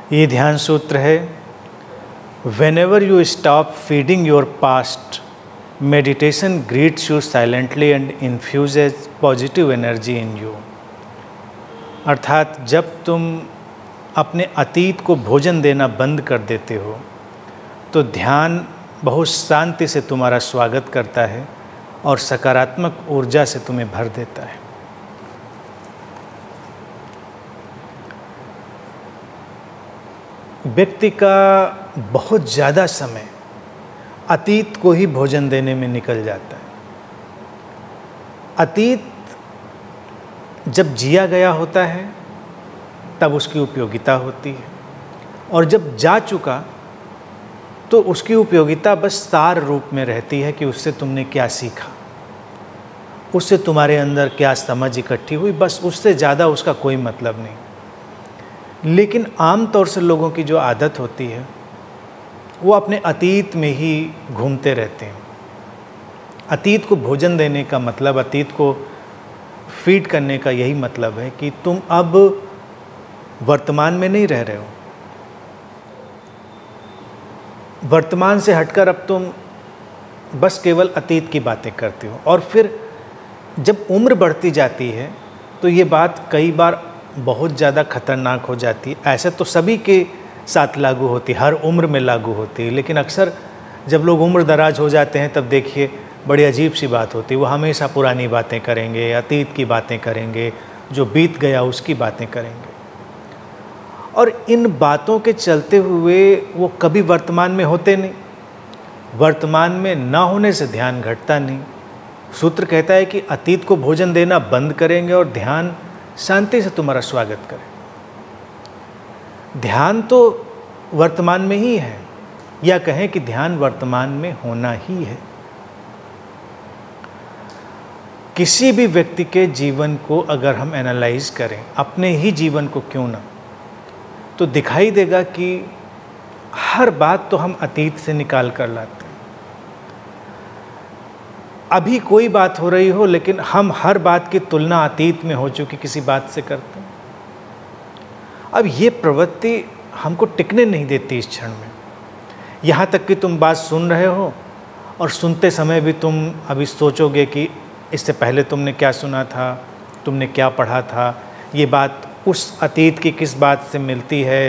ये ध्यान सूत्र है, Whenever you stop feeding your past, meditation greets you silently and infuses positive energy in you। अर्थात जब तुम अपने अतीत को भोजन देना बंद कर देते हो तो ध्यान बहुत शांति से तुम्हारा स्वागत करता है और सकारात्मक ऊर्जा से तुम्हें भर देता है। व्यक्ति का बहुत ज़्यादा समय अतीत को ही भोजन देने में निकल जाता है। अतीत जब जिया गया होता है तब उसकी उपयोगिता होती है, और जब जा चुका तो उसकी उपयोगिता बस सार रूप में रहती है कि उससे तुमने क्या सीखा, उससे तुम्हारे अंदर क्या समझ इकट्ठी हुई, बस उससे ज़्यादा उसका कोई मतलब नहीं। लेकिन आम तौर से लोगों की जो आदत होती है वो अपने अतीत में ही घूमते रहते हैं। अतीत को भोजन देने का मतलब, अतीत को फीड करने का यही मतलब है कि तुम अब वर्तमान में नहीं रह रहे हो। वर्तमान से हटकर अब तुम बस केवल अतीत की बातें करते हो, और फिर जब उम्र बढ़ती जाती है तो ये बात कई बार बहुत ज़्यादा खतरनाक हो जाती है। ऐसे तो सभी के साथ लागू होती है, हर उम्र में लागू होती है, लेकिन अक्सर जब लोग उम्र दराज हो जाते हैं तब देखिए बड़ी अजीब सी बात होती है। वो हमेशा पुरानी बातें करेंगे, अतीत की बातें करेंगे, जो बीत गया उसकी बातें करेंगे, और इन बातों के चलते हुए वो कभी वर्तमान में होते नहीं। वर्तमान में ना होने से ध्यान घटता नहीं। सूत्र कहता है कि अतीत को भोजन देना बंद करेंगे और ध्यान शांति से तुम्हारा स्वागत करे। ध्यान तो वर्तमान में ही है, या कहें कि ध्यान वर्तमान में होना ही है। किसी भी व्यक्ति के जीवन को अगर हम एनालाइज करें, अपने ही जीवन को क्यों ना, तो दिखाई देगा कि हर बात तो हम अतीत से निकाल कर लाते हैं। अभी कोई बात हो रही हो लेकिन हम हर बात की तुलना अतीत में हो चुकी किसी बात से करते हैं। अब ये प्रवृत्ति हमको टिकने नहीं देती इस क्षण में। यहाँ तक कि तुम बात सुन रहे हो और सुनते समय भी तुम अभी सोचोगे कि इससे पहले तुमने क्या सुना था, तुमने क्या पढ़ा था, ये बात उस अतीत की किस बात से मिलती है।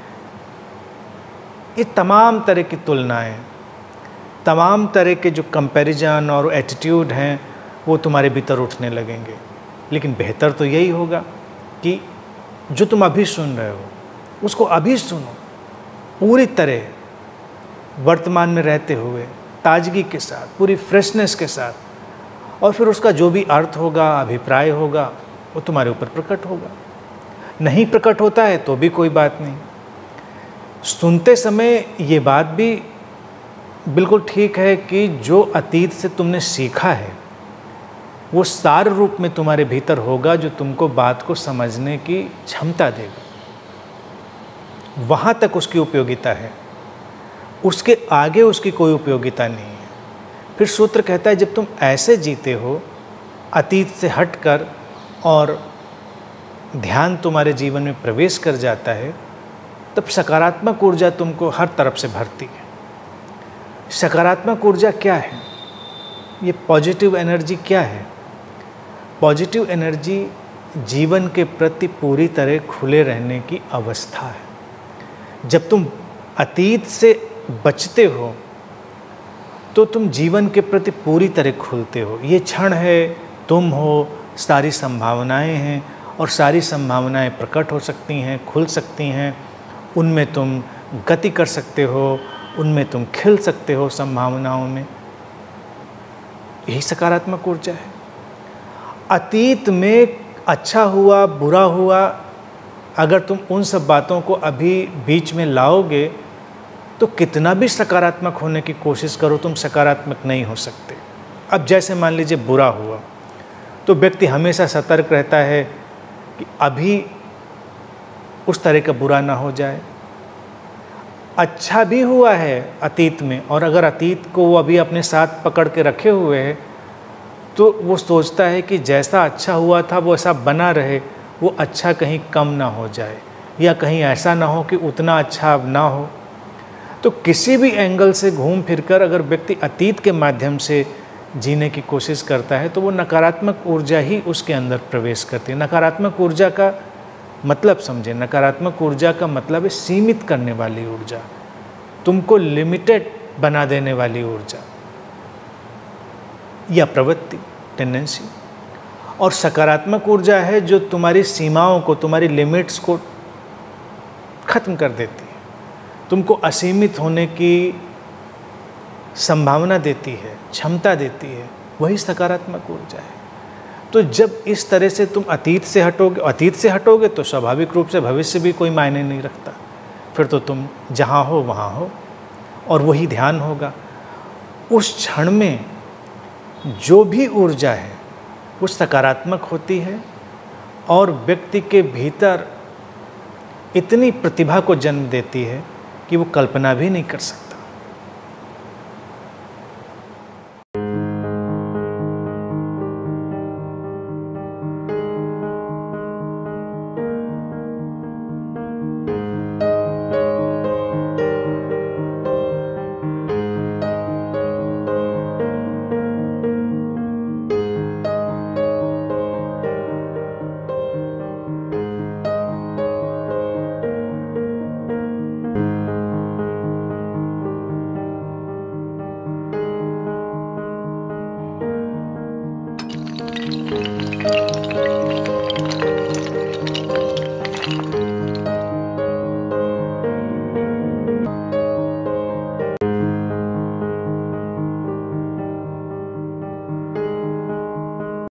ये तमाम तरह की तुलनाएं, तमाम तरह के जो कंपैरिजन और एटीट्यूड हैं वो तुम्हारे भीतर उठने लगेंगे। लेकिन बेहतर तो यही होगा कि जो तुम अभी सुन रहे हो उसको अभी सुनो, पूरी तरह वर्तमान में रहते हुए, ताजगी के साथ, पूरी फ्रेशनेस के साथ, और फिर उसका जो भी अर्थ होगा, अभिप्राय होगा, वो तुम्हारे ऊपर प्रकट होगा। नहीं प्रकट होता है तो भी कोई बात नहीं। सुनते समय ये बात भी बिल्कुल ठीक है कि जो अतीत से तुमने सीखा है वो सार रूप में तुम्हारे भीतर होगा, जो तुमको बात को समझने की क्षमता देगा। वहाँ तक उसकी उपयोगिता है, उसके आगे उसकी कोई उपयोगिता नहीं है। फिर सूत्र कहता है जब तुम ऐसे जीते हो अतीत से हटकर और ध्यान तुम्हारे जीवन में प्रवेश कर जाता है, तब सकारात्मक ऊर्जा तुमको हर तरफ से भरती है। सकारात्मक ऊर्जा क्या है? ये पॉजिटिव एनर्जी क्या है? पॉजिटिव एनर्जी जीवन के प्रति पूरी तरह खुले रहने की अवस्था है। जब तुम अतीत से बचते हो तो तुम जीवन के प्रति पूरी तरह खुलते हो। ये क्षण है, तुम हो, सारी संभावनाएं हैं, और सारी संभावनाएं प्रकट हो सकती हैं, खुल सकती हैं। उनमें तुम गति कर सकते हो, उनमें तुम खिल सकते हो संभावनाओं में। यही सकारात्मक ऊर्जा है। अतीत में अच्छा हुआ, बुरा हुआ, अगर तुम उन सब बातों को अभी बीच में लाओगे तो कितना भी सकारात्मक होने की कोशिश करो, तुम सकारात्मक नहीं हो सकते। अब जैसे मान लीजिए बुरा हुआ, तो व्यक्ति हमेशा सतर्क रहता है कि अभी उस तरह का बुरा ना हो जाए। अच्छा भी हुआ है अतीत में, और अगर अतीत को वो अभी अपने साथ पकड़ के रखे हुए है तो वो सोचता है कि जैसा अच्छा हुआ था वो ऐसा बना रहे, वो अच्छा कहीं कम ना हो जाए। या कहीं ऐसा ना हो कि उतना अच्छा अब ना हो। तो किसी भी एंगल से घूम फिरकर अगर व्यक्ति अतीत के माध्यम से जीने की कोशिश करता है तो वो नकारात्मक ऊर्जा ही उसके अंदर प्रवेश करती है। नकारात्मक ऊर्जा का मतलब समझें, नकारात्मक ऊर्जा का मतलब है सीमित करने वाली ऊर्जा, तुमको लिमिटेड बना देने वाली ऊर्जा या प्रवृत्ति, टेंडेंसी। और सकारात्मक ऊर्जा है जो तुम्हारी सीमाओं को, तुम्हारी लिमिट्स को खत्म कर देती है, तुमको असीमित होने की संभावना देती है, क्षमता देती है, वही सकारात्मक ऊर्जा है। तो जब इस तरह से तुम अतीत से हटोगे तो स्वाभाविक रूप से भविष्य भी कोई मायने नहीं रखता, फिर तो तुम जहाँ हो वहाँ हो और वही ध्यान होगा। उस क्षण में जो भी ऊर्जा है वो सकारात्मक होती है और व्यक्ति के भीतर इतनी प्रतिभा को जन्म देती है कि वो कल्पना भी नहीं कर सकता।